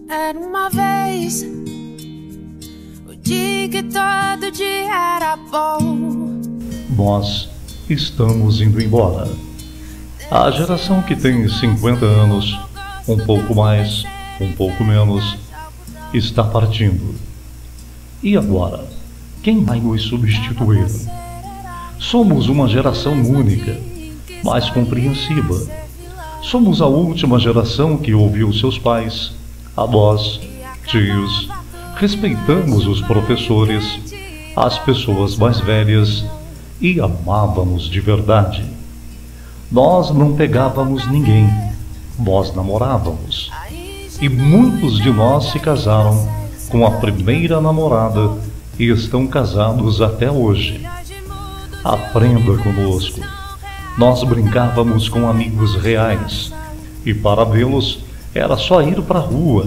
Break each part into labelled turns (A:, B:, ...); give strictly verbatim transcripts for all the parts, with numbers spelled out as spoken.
A: Era uma vez o dia que todo dia era bom.
B: Nós estamos indo embora. A geração que tem cinquenta anos, um pouco mais, um pouco menos, está partindo. E agora? Quem vai nos substituir? Somos uma geração única, mas compreensiva. Somos a última geração que ouviu seus pais, avós, tios. Respeitamos os professores, as pessoas mais velhas e amávamos de verdade. Nós não pegávamos ninguém, nós namorávamos. E muitos de nós se casaram com a primeira namorada e estão casados até hoje. Aprenda conosco. Nós brincávamos com amigos reais e para vê-los era só ir para a rua.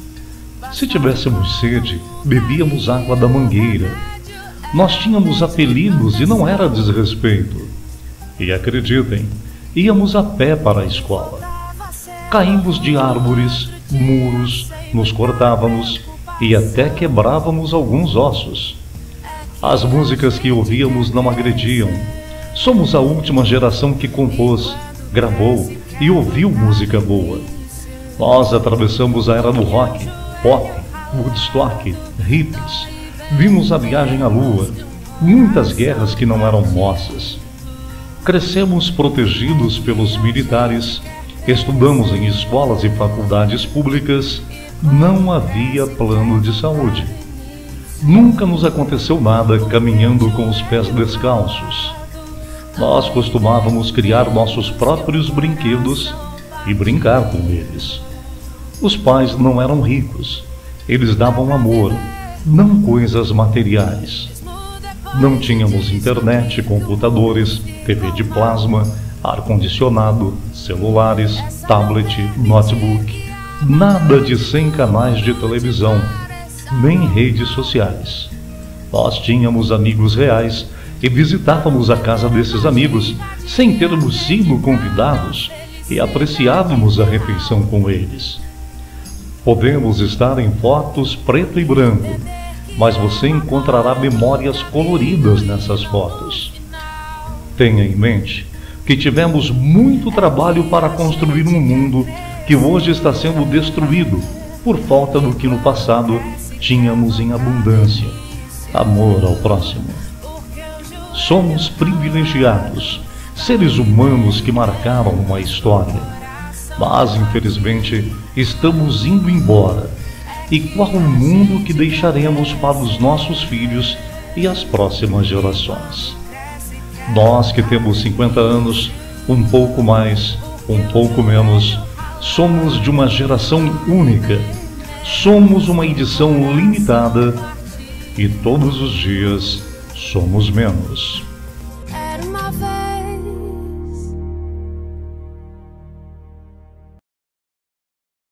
B: Se tivéssemos sede, bebíamos água da mangueira. Nós tínhamos apelidos e não era desrespeito. E acreditem, íamos a pé para a escola. Caímos de árvores, muros, nos cortávamos e até quebrávamos alguns ossos. As músicas que ouvíamos não agrediam. Somos a última geração que compôs, gravou e ouviu música boa. Nós atravessamos a era do rock, pop, Woodstock, hippies. Vimos a viagem à lua, muitas guerras que não eram nossas. Crescemos protegidos pelos militares, estudamos em escolas e faculdades públicas, não havia plano de saúde. Nunca nos aconteceu nada caminhando com os pés descalços. Nós costumávamos criar nossos próprios brinquedos e brincar com eles. Os pais não eram ricos, eles davam amor, não coisas materiais. Não tínhamos internet, computadores, T V de plasma, ar-condicionado, celulares, tablet, notebook, nada de cem canais de televisão, nem redes sociais. Nós tínhamos amigos reais e visitávamos a casa desses amigos sem termos sido convidados e apreciávamos a refeição com eles. Podemos estar em fotos preto e branco, mas você encontrará memórias coloridas nessas fotos. Tenha em mente que tivemos muito trabalho para construir um mundo que hoje está sendo destruído por falta do que no passado tínhamos em abundância: amor ao próximo. Somos privilegiados, seres humanos que marcaram uma história, mas infelizmente estamos indo embora. E qual o mundo que deixaremos para os nossos filhos e as próximas gerações? Nós que temos cinquenta anos, um pouco mais, um pouco menos, somos de uma geração única. Somos uma edição limitada e todos os dias somos menos.